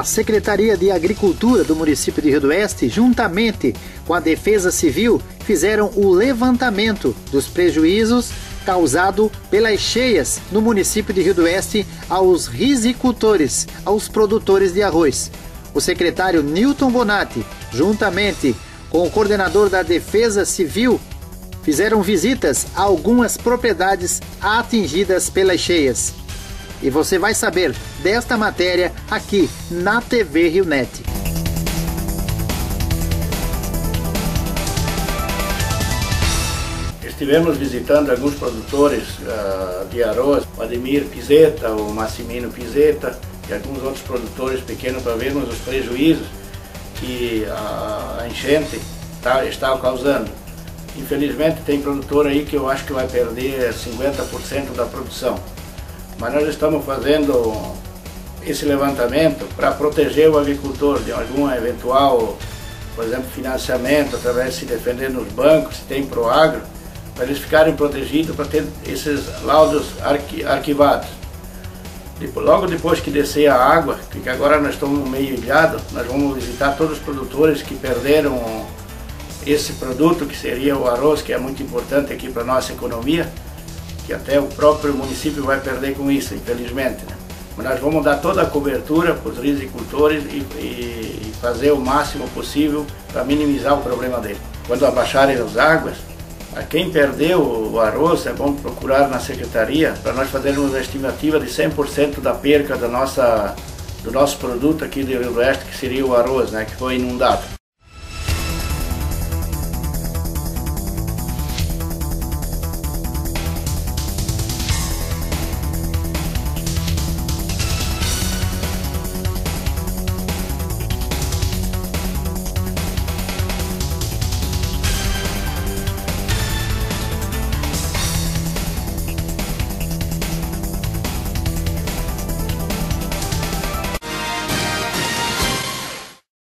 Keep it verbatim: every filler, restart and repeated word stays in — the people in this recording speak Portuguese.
A Secretaria de Agricultura do município de Rio do Oeste, juntamente com a Defesa Civil, fizeram o levantamento dos prejuízos causados pelas cheias no município de Rio do Oeste aos rizicultores, aos produtores de arroz. O secretário Newton Bonatti, juntamente com o coordenador da Defesa Civil, fizeram visitas a algumas propriedades atingidas pelas cheias. E você vai saber desta matéria aqui na T V Rio Net. Estivemos visitando alguns produtores uh, de arroz, o Ademir Pizeta, o Massimino Pizeta e alguns outros produtores pequenos para vermos os prejuízos que a enchente tá, está causando. Infelizmente tem produtor aí que eu acho que vai perder cinquenta por cento da produção. Mas nós estamos fazendo esse levantamento para proteger o agricultor de algum eventual, por exemplo, financiamento, através de se defender nos bancos, se tem Proagro, para eles ficarem protegidos, para ter esses laudos arqui arquivados. Logo depois que descer a água, porque agora nós estamos meio ilhados, nós vamos visitar todos os produtores que perderam esse produto, que seria o arroz, que é muito importante aqui para a nossa economia, que até o próprio município vai perder com isso, infelizmente, né? Mas nós vamos dar toda a cobertura para os rizicultores e, e, e fazer o máximo possível para minimizar o problema dele. Quando abaixarem as águas, a quem perdeu o arroz, é bom procurar na secretaria para nós fazermos uma estimativa de cem por cento da perca da nossa, do nosso produto aqui do Rio do Oeste, que seria o arroz, né, que foi inundado.